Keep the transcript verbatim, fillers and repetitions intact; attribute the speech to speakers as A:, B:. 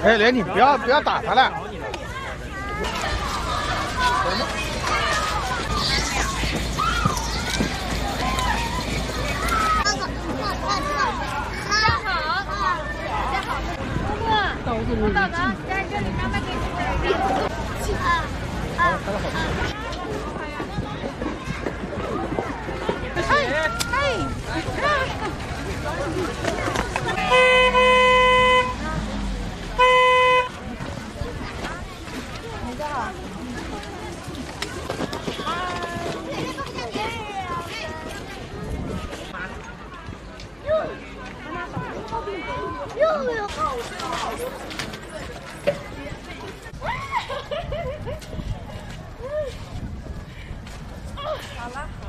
A: 哎，莲，你不要不要打他了。
B: 我宝宝在这里，妈妈给你带一个。啊啊！哎哎！你好。又有好好了。